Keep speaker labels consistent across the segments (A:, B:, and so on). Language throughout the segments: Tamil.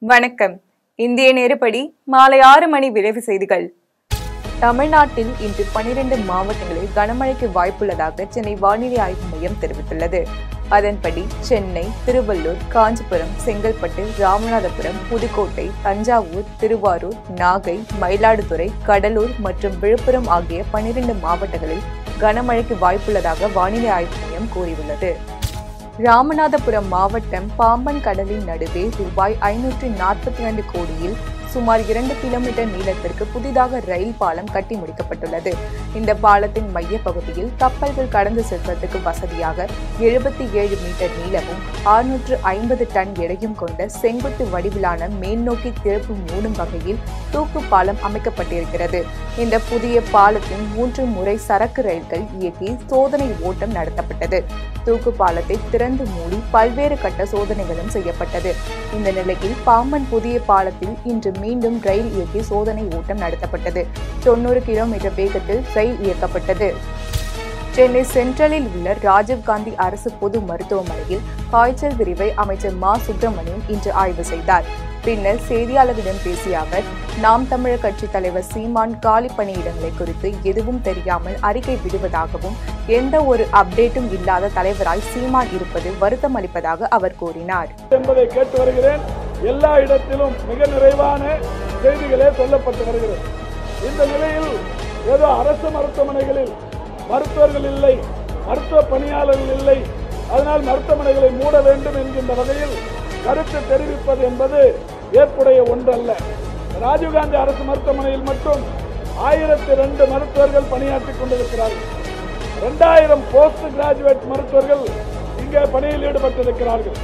A: வணக்கம். இந்திய நேரப்படி மாலை 6 மணி விரைவு செய்திகள். தமிழ்நாட்டில் இன்று 12 மாவட்டங்களில் கனமழைக்கு வாய்ப்புள்ளதாக சென்னை வானிலை ஆய்வு மையம் தெரிவித்துள்ளது. அதன்படி சென்னை, திருவள்ளூர், காஞ்சிபுரம், செங்கல்பட்டு, ராமநாதபுரம், புதுக்கோட்டை, தஞ்சாவூர், திருவாரூர், நாகை, மயிலாடுதுறை, கடலூர் மற்றும் விழுப்புரம் ஆகிய 12 மாவட்டங்களில் கனமழைக்கு வாய்ப்புள்ளதாக வானிலை ஆய்வு மையம் கூறியுள்ளது. ராமநாதபுரம் மாவட்டம் பாம்பன் கடலின் நடுவே ரூபாய் 542 கோடியில் சுமார் 2 கிலோமீட்டர் நீளத்திற்கு புதிதாக ரயில் பாலம் கட்டி முடிக்கப்பட்டுள்ளது. இந்த பாலத்தின் மைய பகுதியில் கப்பல்கள் கடந்து செல்வதற்கு வசதியாக 77 மீட்டர் நீளமும் 650 டன் எடையும் கொண்ட செங்குத்து வடிவிலான மேல்நோக்கி திறப்பு மூடும் வகையில் தூக்கு பாலம் அமைக்கப்பட்டிருக்கிறது. இந்த புதிய பாலத்தின் 3 முறை சரக்கு ரயில்கள் இயக்கி சோதனை ஓட்டம் நடத்தப்பட்டது. தூக்கு பாலத்தை திறந்து மூடி பல்வேறு கட்ட சோதனைகளும் செய்யப்பட்டது. இந்த நிலையில் பாம்பன் புதிய பாலத்தில் இன்று மீண்டும் ரயில் இயக்கி சோதனை ஓட்டம் நடத்தப்பட்டது. 90 கிலோமீட்டர் வேகத்தில் ரயில் இயக்கப்பட்டது. சென்னை சென்ட்ரலில் உள்ள ராஜீவ்காந்தி அரசு பொது மருத்துவமனையில் காய்ச்சல் பிரிவை அமைச்சர் மா. சுப்பிரமணியன் இன்று ஆய்வு செய்தார். பின்னர் செய்தியாளர்களிடம் பேசிய அவர், நாம் தமிழர் கட்சி தலைவர் சீமான் காலி பணியிடங்களை குறித்து எதுவும் தெரியாமல் அறிக்கை விடுவதாகவும் எந்த ஒரு அப்டேட்டும் இல்லாத தலைவராய் சீமான் இருப்பது வருத்தம் அளிப்பதாக அவர் கூறினார்.
B: என்பதை கேட்டு வருகிறேன். எல்லா இடத்திலும் மிக நிறைவான செய்திகளே சொல்லப்பட்டு வருகிறது. இந்த நிலையில் ஏதோ அரசு மருத்துவமனைகளில் மருத்துவர்கள் இல்லை, மருத்துவ பணியாளர்கள் இல்லை, அதனால் மருத்துவமனைகளை மூட வேண்டும் என்கின்ற வகையில் கருத்து தெரிவிப்பது என்பது ஏற்புடைய ஒன்றல்ல. ராஜீவ்காந்தி அரசு மருத்துவமனையில் மட்டும் 1002 மருத்துவர்கள் பணியாற்றிக் கொண்டிருக்கிறார்கள். 2000 போஸ்ட் கிராஜுவேட் மருத்துவர்கள் இங்கே பணியில் ஈடுபட்டிருக்கிறார்கள்.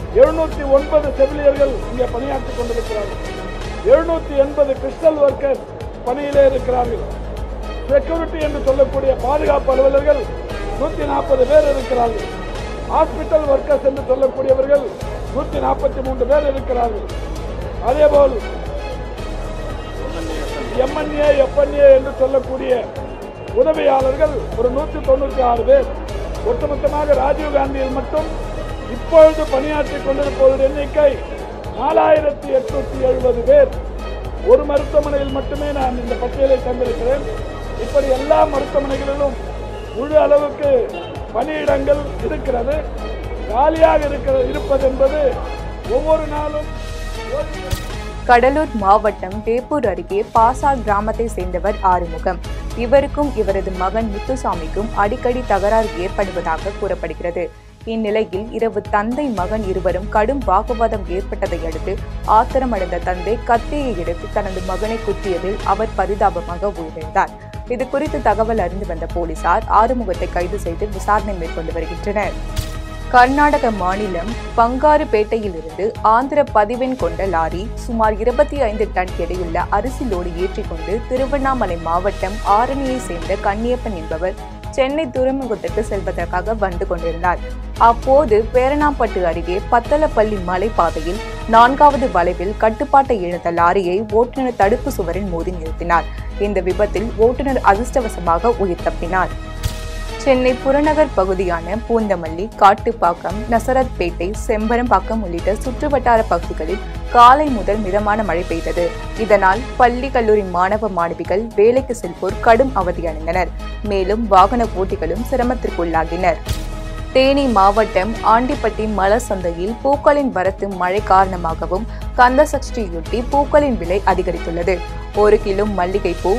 B: 709 செவிலியர்கள் இங்கே பணியாற்றிக் கொண்டிருக்கிறார்கள். 780 கிறிஸ்டல் ஒர்க்கர்ஸ் பணியிலே இருக்கிறார்கள். செக்யூரிட்டி என்று சொல்லக்கூடிய பாதுகாப்பு அலுவலர்கள் 140 பேர் இருக்கிறார்கள். ஹாஸ்பிட்டல் ஒர்க்கர்ஸ் என்று சொல்லக்கூடியவர்கள் 143 பேர் இருக்கிறார்கள். அதேபோல் MNA, FNA என்று சொல்லக்கூடிய உதவியாளர்கள் ஒரு 196 பேர். ஒட்டுமொத்தமாக ராஜீவ்காந்தியில் மட்டும் இப்பொழுது பணியாற்றிக் கொண்டிருப்பவர்கள் எண்ணிக்கை 4870 பேர். ஒரு மருத்துவமனையில் மட்டுமே நான் இந்த பட்டியலை தந்திருக்கிறேன். இப்படி எல்லா மருத்துவமனைகளிலும் முழு அளவுக்கு பணியிடங்கள் இருக்கிறது. காலியாக இருப்பது என்பது ஒவ்வொரு நாளும்.
A: கடலூர் மாவட்டம் வேப்பூர் அருகே பாசார் கிராமத்தை சேர்ந்தவர் ஆறுமுகம். இவருக்கும் இவரது மகன் முத்துசாமிக்கும் அடிக்கடி தகராறு ஏற்படுவதாக கூறப்படுகிறது. இந்நிலையில் இரவு தந்தை மகன் இருவரும் கடும் வாக்குவாதம் ஏற்பட்டதை அடுத்து ஆத்திரமடைந்த தந்தை கத்தியை எடுத்து தனது மகனை குத்தியதில் அவர் பரிதாபமாக உயிரிழந்தார். இது குறித்து தகவல் அறிந்து வந்த போலீசார் ஆறுமுகத்தை கைது செய்து விசாரணை மேற்கொண்டு வருகின்றனர். கர்நாடக மாநிலம் பங்காருப்பேட்டையிலிருந்து ஆந்திர பதிவெண் கொண்ட லாரி சுமார் 25 டன் எடையுள்ள அரிசி லோடு ஏற்றிக்கொண்டு திருவண்ணாமலை மாவட்டம் ஆரணியை சேர்ந்த கன்னியப்பன் என்பவர் சென்னை துறைமுகத்திற்கு செல்வதற்காக வந்து கொண்டிருந்தார். அப்போது பேரணாம்பட்டு அருகே பத்தலப்பள்ளி மலைப்பாதையில் 4வது வளைவில் கட்டுப்பாட்டை இழந்த லாரியை ஓட்டுநர் தடுப்பு சுவரில் மோதி நிறுத்தினார். இந்த விபத்தில் ஓட்டுநர் அதிர்ஷ்டவசமாக உயிர் தப்பினார். சென்னை புறநகர் பகுதியான பூந்தமல்லி, காட்டுப்பாக்கம், நசரத்பேட்டை, செம்பரம்பாக்கம் உள்ளிட்ட சுற்றுவட்டார பகுதிகளில் காலை முதல் மிதமான மழை பெய்தது. இதனால் பள்ளி, கல்லூரி மாணவ மாணவிகள் வேலைக்கு செல்வோர் கடும் அவதியடைந்தனர். மேலும் வாகன ஓட்டிகளும் சிரமத்திற்குள்ளாகினர். தேனி மாவட்டம் ஆண்டிப்பட்டி மலர் சந்தையில் பூக்களின் வரத்து மழை காரணமாகவும் கந்தசஷ்டியொட்டி பூக்களின் விலை அதிகரித்துள்ளது. 1 கிலோ மல்லிகைப்பூ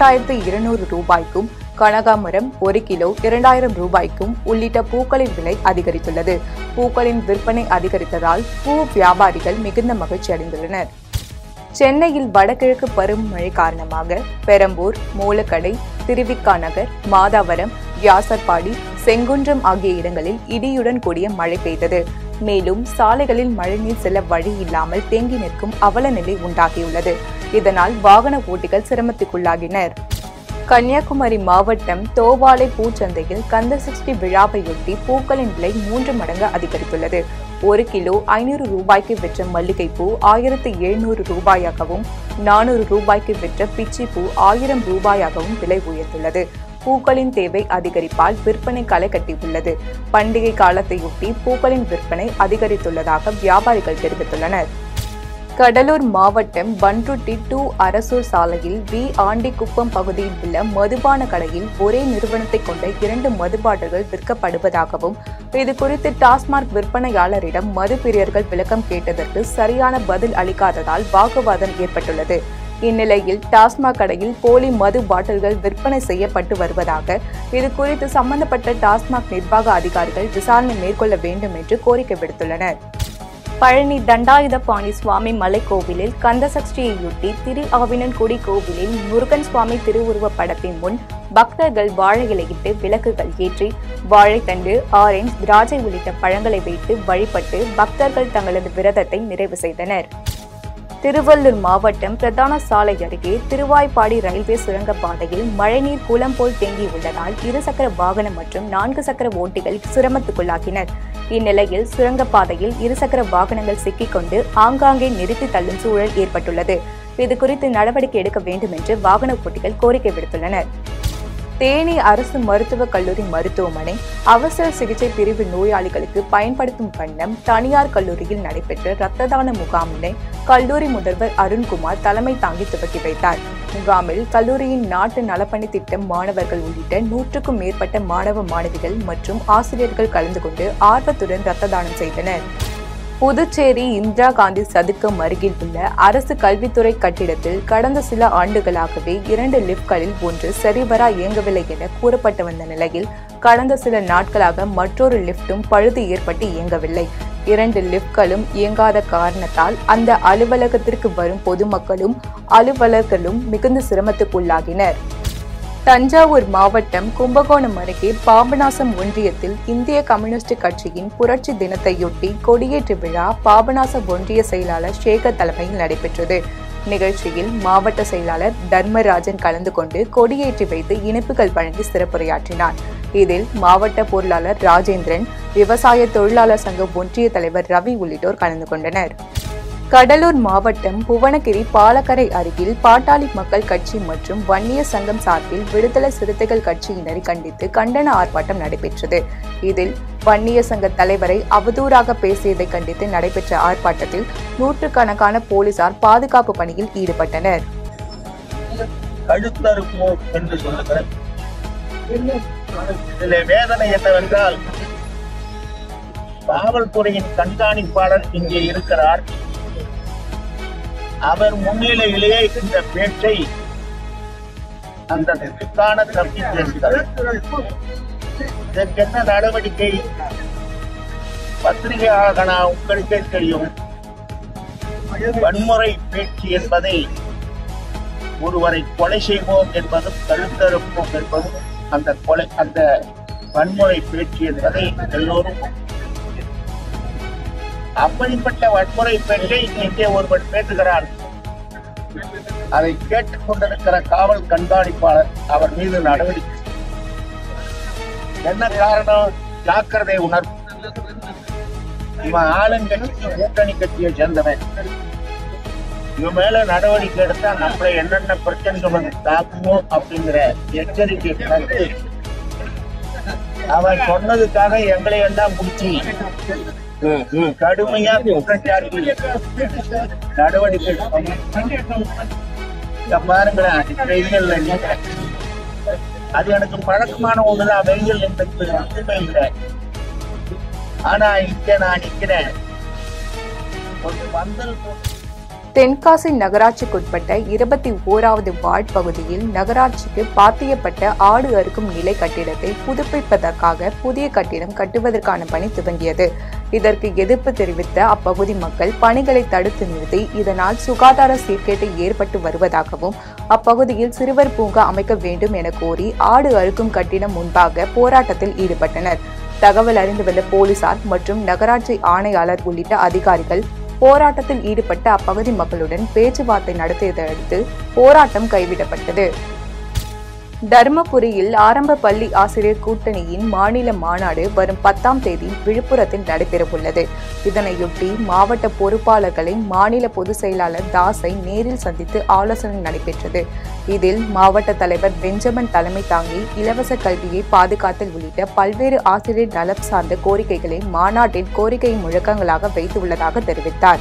A: 2200 ரூபாய்க்கும், கனகாமரம் 1 கிலோ 2000 ரூபாய்க்கும் உள்ளிட்ட பூக்களின் விலை அதிகரித்துள்ளது. பூக்களின் விற்பனை அதிகரித்ததால் பூ வியாபாரிகள் மிகுந்த மகிழ்ச்சி அடைந்துள்ளனர். சென்னையில் வடகிழக்கு பருவமழை காரணமாக பெரம்பூர், மூலக்கடை, திருவிக்கா நகர், மாதாவரம், வியாசர்பாடி, செங்குன்றம் ஆகிய இடங்களில் இடியுடன் கூடிய மழை பெய்தது. மேலும் சாலைகளில் மழைநீர் செல்ல வழி இல்லாமல் தேங்கி நிற்கும் அவல நிலை உண்டாகியுள்ளது. இதனால் வாகன ஓட்டிகள் சிரமத்துக்குள்ளாகினர். கன்னியாகுமரி மாவட்டம் தோவாளை பூச்சந்தையில் கந்தசஷ்டி விழாவையொட்டி பூக்களின் விலை 3 மடங்கு அதிகரித்துள்ளது. 1 கிலோ 500 ரூபாய்க்கு விற்ற மல்லிகைப்பூ 1700 ரூபாயாகவும், 400 ரூபாய்க்கு விற்ற பிச்சிப்பூ 1000 ரூபாயாகவும் விலை உயர்ந்துள்ளது. பூக்களின் தேவை அதிகரிப்பால் விற்பனை களை கட்டியுள்ளது. பண்டிகை காலத்தையொட்டி பூக்களின் விற்பனை அதிகரித்துள்ளதாக வியாபாரிகள் தெரிவித்துள்ளனர். கடலூர் மாவட்டம் பன்ருட்டி டு அரசூர் சாலையில் வி ஆண்டிக்குப்பம் பகுதியில் உள்ள மதுபான கடையில் ஒரே நிறுவனத்தை கொண்ட 2 மதுபாட்டில்கள் விற்கப்படுவதாகவும் இதுகுறித்து டாஸ்மாக் விற்பனையாளரிடம் மது பிரியர்கள் விளக்கம் கேட்டதற்கு சரியான பதில் அளிக்காததால் வாக்குவாதம் ஏற்பட்டுள்ளது. இந்நிலையில் டாஸ்மாக் கடையில் போலி மது பாட்டில்கள் விற்பனை செய்யப்பட்டு வருவதாக இதுகுறித்து சம்பந்தப்பட்ட டாஸ்மாக் நிர்வாக அதிகாரிகள் விசாரணை மேற்கொள்ள வேண்டும் என்று கோரிக்கை விடுத்துள்ளனர். பழனி தண்டாயுதபாணி சுவாமி மலைக்கோவிலில் கந்தசஷ்டியையொட்டி திரு ஆவினன்குடி கோவிலில் முருகன் சுவாமி திருவுருவப் படத்தின் முன் பக்தர்கள் வாழை இலையிட்டு விளக்குகள் ஏற்றி வாழைத்தண்டு, ஆரஞ்சு, திராட்சை உள்ளிட்ட பழங்களை வைத்து வழிபட்டு பக்தர்கள் தங்களது விரதத்தை நிறைவு செய்தனர். திருவள்ளூர் மாவட்டம் பிரதான சாலை அருகே திருவாய்ப்பாடி ரயில்வே சுரங்கப்பாதையில் மழைநீர் குளம் போல் தேங்கியுள்ளதால் 2 சக்கர வாகனம் மற்றும் 4 சக்கர ஓட்டிகள் சிரமத்துக்குள்ளாகினர். இந்நிலையில் சுரங்கப்பாதையில் 2 சக்கர வாகனங்கள் சிக்கிக்கொண்டு ஆங்காங்கே நிறுத்தி தள்ளும் சூழல் ஏற்பட்டுள்ளது. இதுகுறித்து நடவடிக்கை எடுக்க வேண்டும் என்று வாகன ஓட்டிகள் கோரிக்கை விடுத்துள்ளனர். தேனி அரசு மருத்துவக் கல்லூரி மருத்துவமனை அவசர சிகிச்சை பிரிவு நோயாளிகளுக்கு பயன்படுத்தும் வண்ணம் தனியார் கல்லூரியில் நடைபெற்ற இரத்த தான முகாமினை கல்லூரி முதல்வர் அருண்குமார் தலைமை தாங்கி துவக்கி வைத்தார். முகாமில் கல்லூரியின் நாட்டு நலப்பணி திட்டம் மாணவர்கள் உள்ளிட்ட 100க்கும் மேற்பட்ட மாணவ மாணவிகள் மற்றும் ஆசிரியர்கள் கலந்து கொண்டு ஆர்வத்துடன் இரத்த தானம் செய்தனர். புதுச்சேரி இந்திரா காந்தி சதுக்கம் அருகில் உள்ள அரசு கல்வித்துறை கட்டிடத்தில் கடந்த சில ஆண்டுகளாகவே 2 லிப்ட்களில் ஒன்று சரிவர இயங்கவில்லை என கூறப்பட்டு வந்த நிலையில் கடந்த சில நாட்களாக மற்றொரு லிப்டும் பழுது ஏற்பட்டு இயங்கவில்லை. 2 லிப்ட்களும் இயங்காத காரணத்தால் அந்த அலுவலகத்திற்கு வரும் பொதுமக்களும் அலுவலர்களும் மிகுந்த சிரமத்துக்குள்ளாகினர். தஞ்சாவூர் மாவட்டம் கும்பகோணம் அருகே பாபநாசம் ஒன்றியத்தில் இந்திய கம்யூனிஸ்ட் கட்சியின் புரட்சி தினத்தையொட்டி கொடியேற்று விழா பாபநாசம் ஒன்றிய செயலாளர் சேகர் தலைமையில் நடைபெற்றது. நிகழ்ச்சியில் மாவட்ட செயலாளர் தர்மராஜன் கலந்து கொண்டு கொடியேற்றி வைத்து இனிப்புகள் வழங்கி சிறப்புரையாற்றினார். இதில் மாவட்ட பொருளாளர் ராஜேந்திரன், விவசாய தொழிலாளர் சங்க ஒன்றிய தலைவர் ரவி உள்ளிட்டோர் கலந்து கொண்டனர். கடலூர் மாவட்டம் புவனகிரி பாலக்கரை அருகில் பாட்டாளி மக்கள் கட்சி மற்றும் வன்னியர் சங்கம் சார்பில் விடுதலை சிறுத்தைகள் கட்சியினரை கண்டித்து கண்டன ஆர்ப்பாட்டம் நடைபெற்றது. இதில் வன்னியர் சங்க தலைவரை அவதூறாக பேசியதை கண்டித்து நடைபெற்ற ஆர்ப்பாட்டத்தில் 100கணக்கான போலீசார் பாதுகாப்பு பணியில் ஈடுபட்டனர்.
C: வேதனை என்னவென்றால் காவல்துறையின் கண்காணிப்பாளர் இங்கே இருக்கிறார். அவர் முன்னிலையிலேயே இந்த பேச்சை அந்த தப்பி பேசுகிறார். இதற்கென்ன நடவடிக்கை? பத்திரிகையாக நான் உங்களுக்கே தெரியும், வன்முறை பேச்சு என்பதை ஒருவரை கொலை செய்வோம் என்பதும் கழுத்தறுப்போம் என்பதும் அந்த வன்முறை பேச்சு என்பதை எல்லோரும் அப்படிப்பட்ட வன்முறை பேச்சை இங்கே ஒருவன் பேசுகிறார். அதை கேட்டுக் கொண்டிருக்கிற காவல் கண்காணிப்பாளர் அவர் மீது நடவடிக்கை. என்ன காரணம்? ஜாக்கிரதை உணர்வு. இவன் ஆளுங்கட்சி கூட்டணி கட்சியை சேர்ந்தவன். இவன் மேல நடவடிக்கை எடுத்தா நம்மளை என்னென்ன பிரச்சனைகள் தாக்குமோ அப்படிங்கிற எச்சரிக்கை கருத்து அவன் சொன்னதுக்காக எங்களை எல்லாம் முடிச்சு கடுமையா குற்றச்சாட்டு நடவடிக்கை பாருங்களேன். அது எனக்கு பழக்கமான ஒண்ணுதான். வெயில் என்பது மட்டுமே இல்லை. ஆனா இங்க நான் நிக்கிறேன்.
A: தென்காசி நகராட்சிக்குட்பட்ட 21வது வார்டு பகுதியில் நகராட்சிக்கு பாத்தியப்பட்ட ஆடு அறுக்கும் நிலை கட்டிடத்தை புதுப்பிப்பதற்காக புதிய கட்டிடம் கட்டுவதற்கான பணி துவங்கியது. இதற்கு எதிர்ப்பு தெரிவித்த அப்பகுதி மக்கள் பணிகளை தடுத்து நிறுத்தி இதனால் சுகாதார சீர்கேடு ஏற்பட்டு வருவதாகவும் அப்பகுதியில் சிறுவர் பூங்கா அமைக்க வேண்டும் என கோரி ஆடு அறுக்கும் கட்டிடம் முன்பாக போராட்டத்தில் ஈடுபட்டனர். தகவல் அறிந்து வந்த போலீசார் மற்றும் நகராட்சி ஆணையாளர் உள்ளிட்ட அதிகாரிகள் போராட்டத்தில் ஈடுபட்ட அப்பகுதி மக்களுடன் பேச்சுவார்த்தை நடத்தியதை அடுத்து போராட்டம் கைவிடப்பட்டது. தருமபுரியில் ஆரம்ப பள்ளி ஆசிரியர் கூட்டணியின் மாநில மாநாடு வரும் 10ஆம் தேதி விழுப்புரத்தில் நடைபெறவுள்ளது. இதனையொட்டி மாவட்ட பொறுப்பாளர்களை மாநில பொதுச் செயலாளர் தாஸை நேரில் சந்தித்து ஆலோசனை நடைபெற்றது. இதில் மாவட்ட தலைவர் பெஞ்சமின் தலைமை தாங்கி இலவச கல்வியை பாதுகாத்தல் உள்ளிட்ட பல்வேறு ஆசிரியர் நலம் சார்ந்த கோரிக்கைகளை மாநாட்டில் கோரிக்கை முழக்கங்களாக வைத்துள்ளதாக தெரிவித்தார்.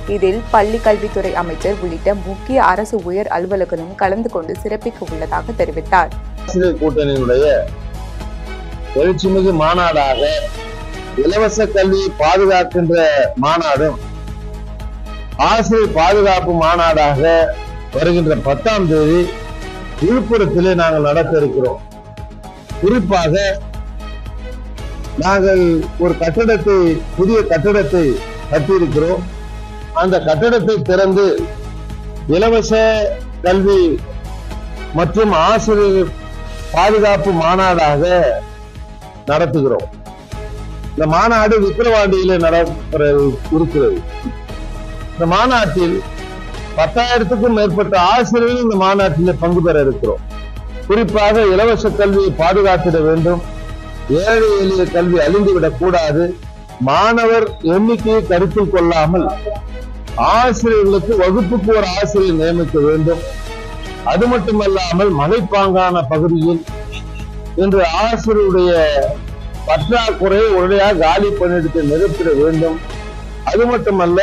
A: இதில் பள்ளி கல்வித்துறை அமைச்சர் உள்ளிட்ட முக்கிய அரசு உயர் அலுவலர்களும் கலந்து கொண்டு சிறப்பிக்க உள்ளதாக தெரிவித்தார்.
D: கூட்டணியினுடைய எழுச்சிமிகு மாநாடாக இலவச கல்வியை பாதுகாக்கின்ற மாநாடும் ஆசிரியர் பாதுகாப்பு மாநாடாக வருகின்ற 10ஆம் தேதி விழுப்புரத்திலே நாங்கள் நடத்த இருக்கிறோம். குறிப்பாக நாங்கள் ஒரு புதிய கட்டடத்தை கட்டியிருக்கிறோம். அந்த கட்டடத்தை திறந்து இலவச கல்வி மற்றும் ஆசிரியர் பாதுகாப்பு மாநாடாக நடத்துகிறோம். இந்த மாநாடு விக்கிரவாண்டியிலே நடைபெற இருக்கிறது. இந்த மாநாட்டில் 10,000க்கும் மேற்பட்ட ஆசிரியர்கள் இந்த மாநாட்டில் பங்கு பெற இருக்கிறோம். குறிப்பாக இலவச கல்வியை பாதுகாத்திட வேண்டும், ஏழை எளிய கல்வி அழிந்துவிடக் கூடாது, மாணவர் எண்ணிக்கையை கருத்தில் கொள்ளாமல் ஆசிரியர்களுக்கு வகுப்புக்கு ஒரு ஆசிரியர் நியமிக்க வேண்டும். அது மட்டுமல்லாமல் மலைப்பாங்கான பகுதியில் இன்று ஆசிரியருடைய பற்றாக்குறையை உடனடியாக காலி பணியிடத்தை நிறுத்திட வேண்டும். அது மட்டுமல்ல,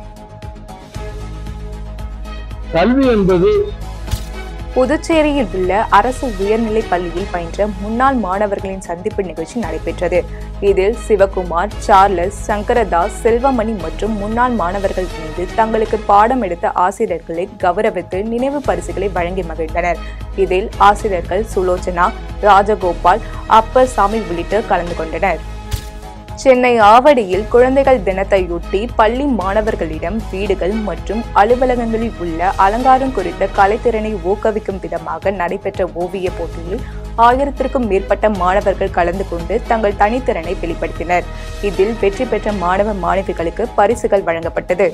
D: கல்வி என்பது
A: புதுச்சேரியில் உள்ள அரசு உயர்நிலைப் பள்ளியில் பயின்ற முன்னாள் மாணவர்களின் சந்திப்பு நிகழ்ச்சி நடைபெற்றது. இதில் சிவகுமார், சார்லஸ், சங்கரதாஸ், செல்வமணி மற்றும் முன்னாள் மாணவர்கள் மீது தங்களுக்கு பாடம் எடுத்த ஆசிரியர்களை கௌரவித்து நினைவு பரிசுகளை வழங்கி மகிழ்ந்தனர். இதில் ஆசிரியர்கள் சுலோச்சனா, ராஜகோபால், அப்பசாமி உள்ளிட்டோர் கலந்து கொண்டனர். சென்னை ஆவடியில் குழந்தைகள் தினத்தையொட்டி பள்ளி மாணவர்களிடம் வீடுகள் மற்றும் அலுவலகங்களில் உள்ள அலங்காரம் குறித்த கலைத்திறனை ஊக்குவிக்கும் விதமாக நடைபெற்ற ஓவிய போட்டியில் 1000க்கும் மேற்பட்ட மாணவர்கள் கலந்து கொண்டு தங்கள் தனித்திறனை வெளிப்படுத்தினர். இதில் வெற்றி பெற்ற மாணவ மாணவிகளுக்கு பரிசுகள் வழங்கப்பட்டது.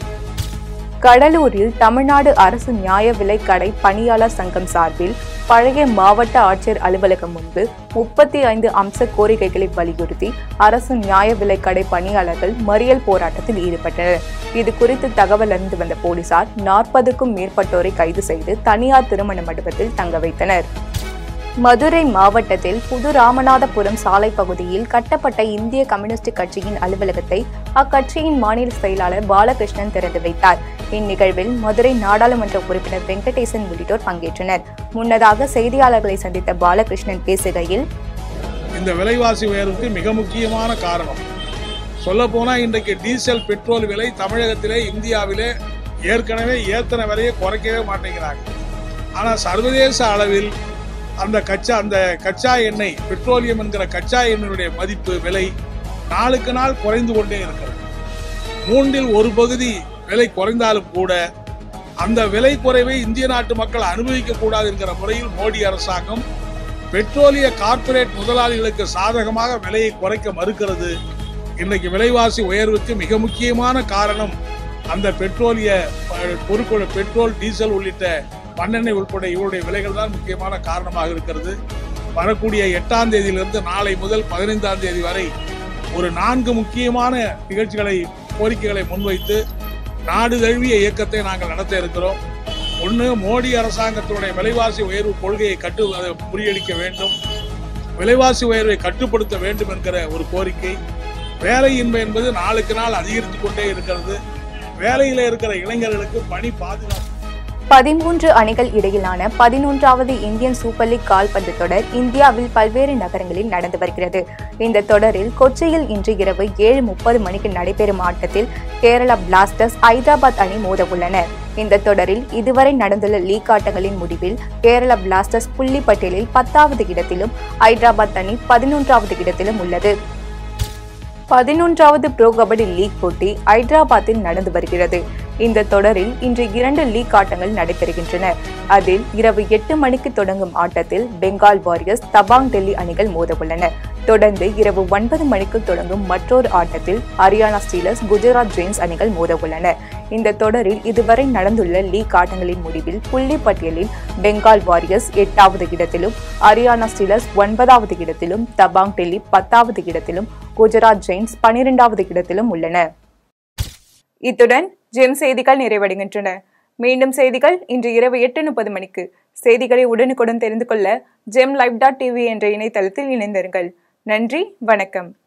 A: கடலூரில் தமிழ்நாடு அரசு நியாய விலைக் கடை பணியாளர் சங்கம் சார்பில் பழைய மாவட்ட ஆட்சியர் அலுவலகம் முன்பு 35 அம்ச கோரிக்கைகளை வலியுறுத்தி அரசு நியாய விலைக் கடை பணியாளர்கள் மறியல் போராட்டத்தில் ஈடுபட்டனர். இது குறித்து தகவல் அறிந்து வந்த போலீசார் 40க்கும் மேற்பட்டோரை கைது செய்து தனியார் திருமண மண்டபத்தில் தங்க வைத்தனர். மதுரை மாவட்டத்தில் புது ராமநாதபுரம் சாலை பகுதியில் கட்டப்பட்ட இந்திய கம்யூனிஸ்ட் கட்சியின் அலுவலகத்தை அக்கட்சியின் மாநில செயலாளர் பாலகிருஷ்ணன் திறந்து வைத்தார். இந்நிகழ்வில் மதுரை நாடாளுமன்ற உறுப்பினர் வெங்கடேசன் உள்ளிட்டோர் பங்கேற்றனர். முன்னதாக செய்தியாளர்களை சந்தித்த பாலகிருஷ்ணன் பேசுகையில்,
B: இந்த விலைவாசி உயர்வுக்கு மிக முக்கியமான காரணம் சொல்லப்போனா இன்றைக்கு டீசல் பெட்ரோல் விலை தமிழகத்திலே இந்தியாவிலே ஏற்கனவே ஏத்தனை விலையை குறைக்கவே மாட்டேங்கிறாங்க. ஆனால் சர்வதேச அளவில் அந்த கச்சா எண்ணெய் பெட்ரோலியம் என்கிற கச்சா எண்ணெயுடைய மதிப்பு விலை நாளுக்கு நாள் குறைந்து கொண்டே இருக்கிறது. 3 1 பகுதி விலை குறைந்தாலும் கூட அந்த விலை குறைவை இந்திய நாட்டு மக்கள் அனுபவிக்க கூடாது என்கிற முறையில் மோடி அரசாங்கம் பெட்ரோலிய கார்ப்பரேட் முதலாளிகளுக்கு சாதகமாக விலையை குறைக்க மறுக்கிறது. இன்னைக்கு விலைவாசி உயர்வுக்கு மிக முக்கியமான காரணம் அந்த பெட்ரோலிய பொருட்கள், பெட்ரோல், டீசல் உள்ளிட்ட மண்ணெண்ணெய் உட்பட இவருடைய விலைகள் தான் முக்கியமான காரணமாக இருக்கிறது. வரக்கூடிய 8ஆம் தேதியிலிருந்து நாளை முதல் 15ஆம் தேதி வரை ஒரு 4 முக்கியமான கோரிக்கைகளை முன்வைத்து நாடு தழுவிய இயக்கத்தை நாங்கள் நடத்த இருக்கிறோம். 1, மோடி அரசாங்கத்தினுடைய விலைவாசி உயர்வு கொள்கையை முறியடிக்க வேண்டும், விலைவாசி உயர்வை கட்டுப்படுத்த வேண்டும் என்கிற ஒரு கோரிக்கை. வேலையின்மை என்பது நாளுக்கு நாள் அதிகரித்து கொண்டே இருக்கிறது. வேலையில இருக்கிற இளைஞர்களுக்கு பணி பாதுகாப்பு.
A: 13 அணிகள் இடையிலான 11வது இந்தியன் சூப்பர் லீக் கால்பந்து தொடர் இந்தியாவில் பல்வேறு நகரங்களில் நடந்து வருகிறது. இந்த தொடரில் கொச்சியில் இன்று இரவு 7:30 மணிக்கு நடைபெறும் ஆட்டத்தில் கேரளா பிளாஸ்டர்ஸ், ஹைதராபாத் அணி மோத உள்ளனர். இந்த தொடரில் இதுவரை நடந்துள்ள லீக் ஆட்டங்களின் முடிவில் கேரளா பிளாஸ்டர்ஸ் புள்ளி பட்டியலில் 10வது இடத்திலும் ஹைதராபாத் அணி 11வது இடத்திலும் உள்ளது. 11வது ப்ரோ கபடி லீக் போட்டி ஹைதராபாத்தில் நடந்து வருகிறது. இந்த தொடரில் இன்று 2 லீக் ஆட்டங்கள் நடைபெறுகின்றன. அதில் இரவு 8 மணிக்கு தொடங்கும் ஆட்டத்தில் பெங்கால் வாரியர்ஸ், தபாங் டெல்லி அணிகள் மோத உள்ளன. தொடர்ந்து இரவு 9 மணிக்கு தொடங்கும் மற்றொரு ஆட்டத்தில் ஹரியானா ஸ்டீலர்ஸ், குஜராத் ஜெயின்ஸ் அணிகள் மோத உள்ளன. இந்த தொடரில் இதுவரை நடந்துள்ள லீக் ஆட்டங்களின் முடிவில் புள்ளி பட்டியலில் பெங்கால் வாரியர்ஸ் 8வது இடத்திலும், ஹரியானா ஸ்டீலர்ஸ் 9வது இடத்திலும், தபாங் டெல்லி 10வது இடத்திலும், குஜராத் ஜெயின்ஸ் 12வது இடத்திலும் உள்ளன. இத்துடன் ஜெம் செய்திகள் நிறைவடைகின்றன. மீண்டும் செய்திகள் இன்று இரவு 8:30 மணிக்கு. செய்திகளை உடனுக்குடன் தெரிந்து கொள்ள GemLive.tv என்ற இணையதளத்தில் இணைந்திருங்கள். நன்றி, வணக்கம்.